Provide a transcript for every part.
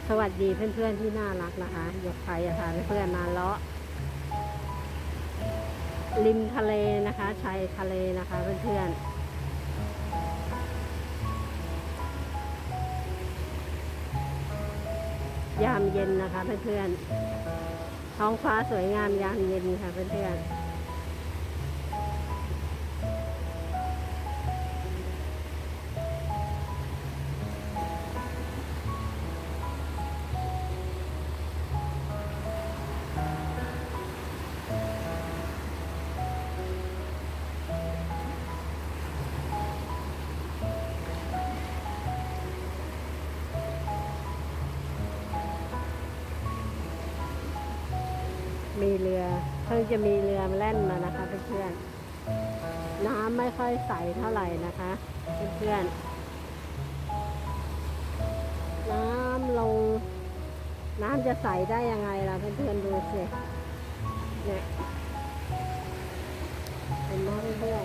สวัสดีเพื่อนๆที่น่ารักนะคะยกไปค่ะเพื่อนๆมาเลาะริมทะเลนะคะชายทะเลนะคะเพื่อนๆยามเย็นนะคะเพื่อนๆท้องฟ้าสวยงามยามเย็นค่ะเพื่อนๆมีเรือเพิ่งจะมีเรือแล่นมานะคะเพื่อนๆน้ำไม่ค่อยใสเท่าไหร่นะคะเพื่อนๆน้ำลงน้ำจะใสได้ยังไงล่ะเพื่อนๆดูสิเนี่ยเห็นไหมเพื่อน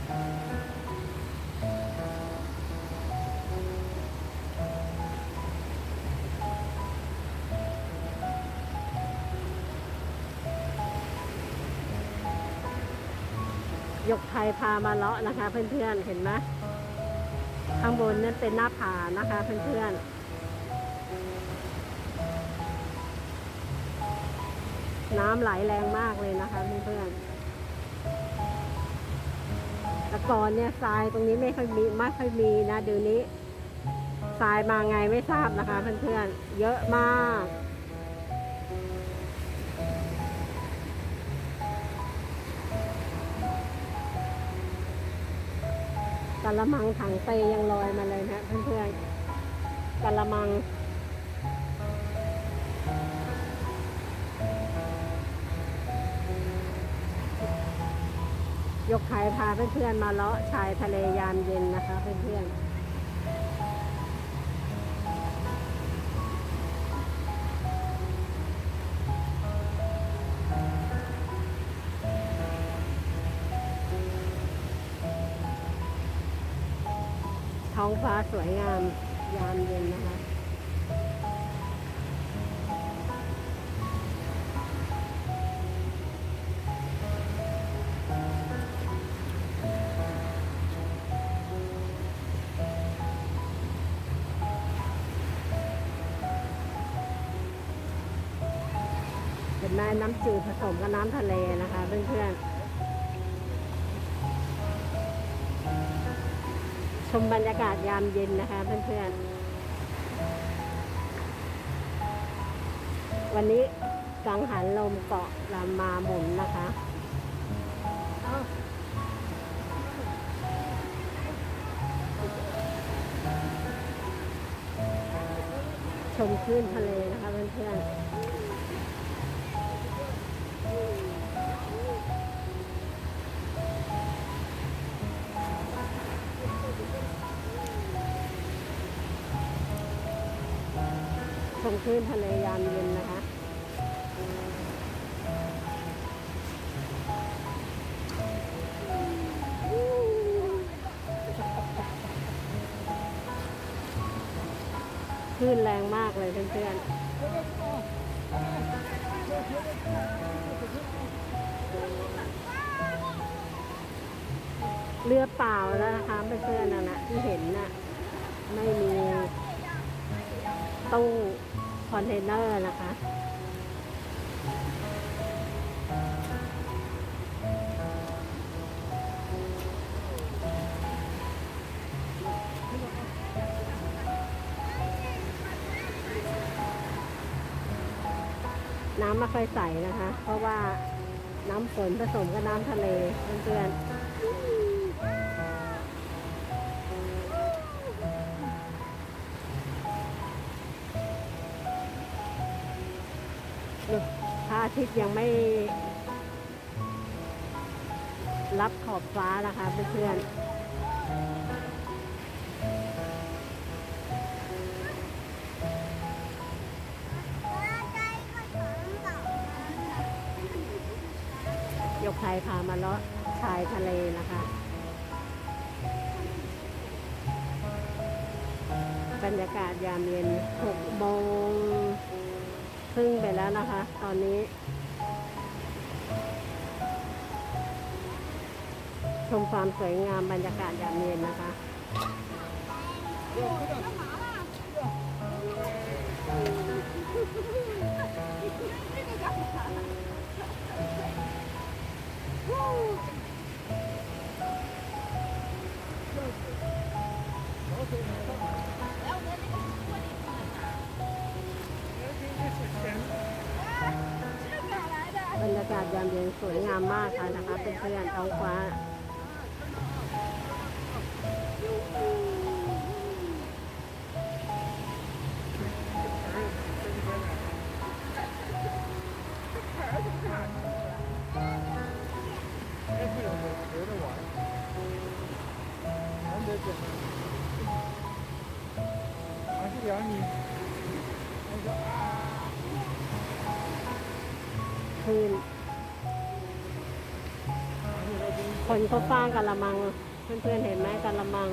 ยกไทยพามาเลาะนะคะเพื่อนๆเห็นไหมข้างบนนั้นเป็นหน้าผานะคะเพื่อนๆน้ำไหลแรงมากเลยนะคะเพื่อนๆแต่ก่อนเนี่ยทรายตรงนี้ไม่ค่อยมีนะเดี๋ยวนี้ทรายมาไงไม่ทราบนะคะเพื่อนๆเยอะมากกะละมังถังเตยังลอยมาเลยนะเพื่อนๆกะละมังยกไข่พาเพื่อนๆมาเลาะชายทะเลยามเย็นนะคะเพื่อนๆท้องฟ้าสวยงามยามเย็นนะคะเป็นแม่น้ำจืดผสมกับน้ำทะเลนะคะเพื่อนๆชมบรรยากาศยามเย็นนะคะเพื่อนๆวันนี้กังหันลมเกาะลำมาหมุนนะคะชมคลื่นทะเลนะคะเพื่อนๆชมคลื่นทะเลยามเย็นนะคะคลื่นแรงมากเลยเพื่อนๆเรือเปล่าแล้วนะคะเพื่อนๆนะที่เห็นน่ะไม่มีตู้คอนเทนเนอร์นะคะน้ำไม่ค่อยใสนะคะเพราะว่าน้ำฝนผสมกับน้ำทะเลเพื่อนๆพระอาทิตย์ยังไม่รับขอบฟ้านะคะเพื่อนๆยกไทยพามาเลาะชายทะเลนะคะบรรยากาศยามเย็น6 โมงนะคะ ตอนนี้ชมความสวยงามบรรยากาศยามเย็นนะคะบรรยากาศยามเย็นสวยงามมากค่ะนะคะเป็นเพื่อนท้องฟ้าคืนคนเขาฟางกะละมังเพื่อนๆเห็นไหมกะละมัง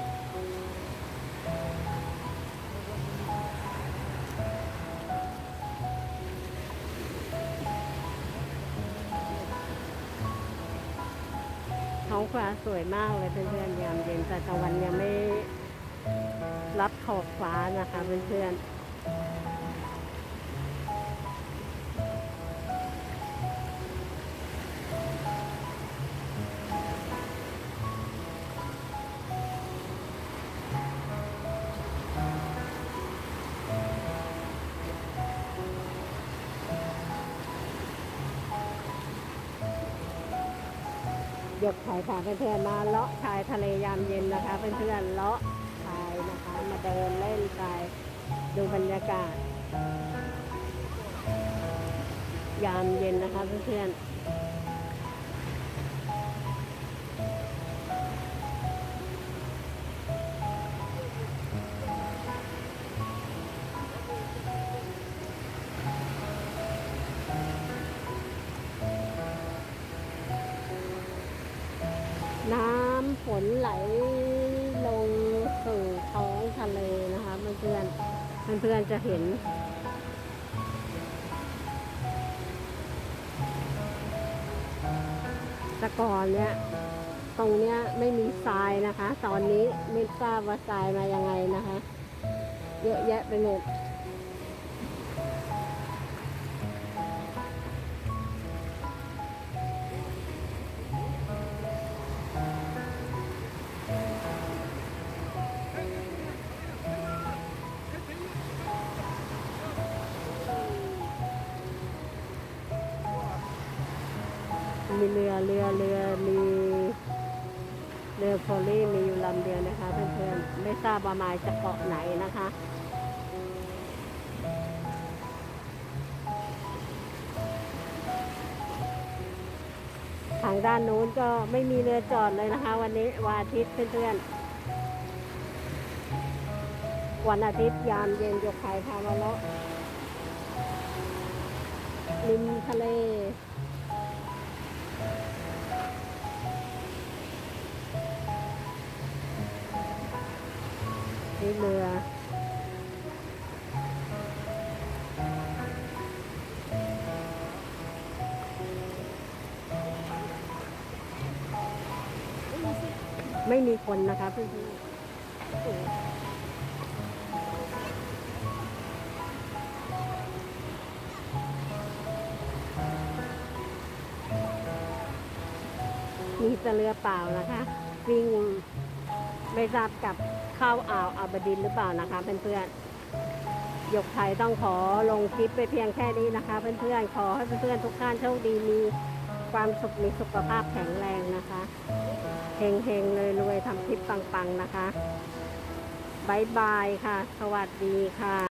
ท้องฟ้าสวยมากเลยเพื่อนๆยามเย็นแต่ตะวันยังไม่รับขอบฟ้านะคะเพื่อนๆยกชายค่ะเพื่อนๆมาเลาะชายทะเลยามเย็นนะคะเพื่อนๆเลาะชายนะคะมาเดินเล่นชายดูบรรยากาศยามเย็นนะคะเพื่อนๆน้ำฝนไหลลงสู่ท้องทะเลนะคะเพื่อนๆจะเห็นแต่ก่อนเนี่ยตรงเนี้ยไม่มีทรายนะคะ ตอนนี้ไม่ทราบว่าทรายมายังไงนะคะเยอะแยะไปหมดมีเรือมีเรือโฟลี่มีอยู่ลำเดียวนะคะเพื่อนๆไม่ทราบว่ามาจากเกาะไหนนะคะทางด้านนู้นก็ไม่มีเรือจอดเลยนะคะวันนี้วันอาทิตย์เพื่อนๆวันอาทิตย์ยามเย็นยกไข่พามาเลาะริมทะเลนี่เรือไม่มีคนนะคะเพื่อนๆมีแต่เรือเปล่านะคะวิ่งไม่ทราบกับเข้าอ่าวอับดินหรือเปล่านะคะเพื่อนๆยกไทยต้องขอลงคลิปไปเพียงแค่นี้นะคะเพื่อนๆขอให้เพื่อนๆทุกท่านโชคดีมีความสุขมีสุขภาพแข็งแรงนะคะเฮงๆเลยรวยทำคลิปปังๆนะคะบ๊ายบายค่ะสวัสดีค่ะ